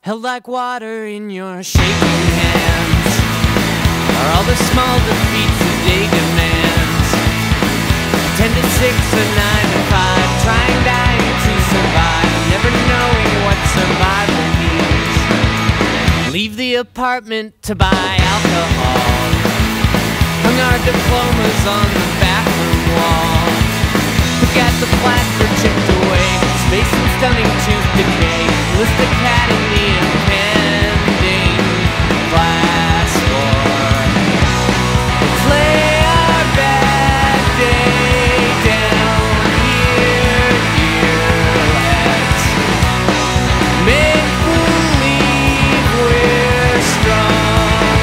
held like water in your shaking hands, are all the small defeats the day demands. 10 to 6 or 9 to 5, trying, dying to survive, never knowing what survival means. Leave the apartment to buy alcohol, hung our diplomas on the bathroom wall. Look at the plaster chipped away, space and stunning tooth decay. List the cat in the impending class war. Let's lay our bad day down here. Let's make believe we're strong,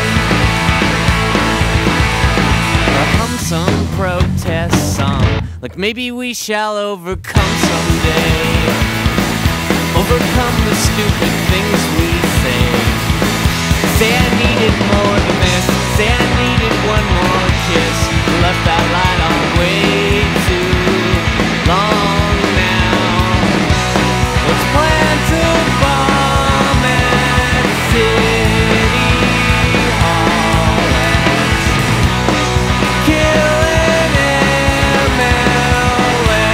or hum some protest song, like maybe we shall overcome someday. Overcome the stupid things we say. Say I needed more than this. Say I needed one more kiss. Left that light on way too long now. Let's plant a bomb at City Hall. Let's kill an MLA.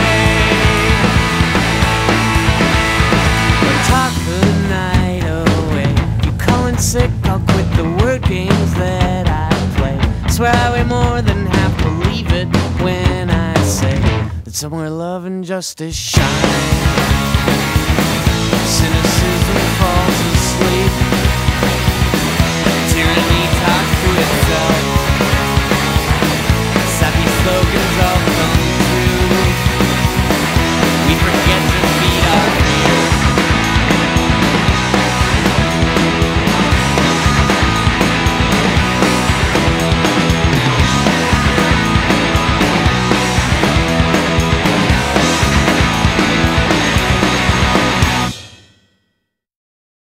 Talk the night away. You calling sick, I'll quit the word games that I play. Swear I weigh more than half, believe it when I say that somewhere love and justice shine. Cynicism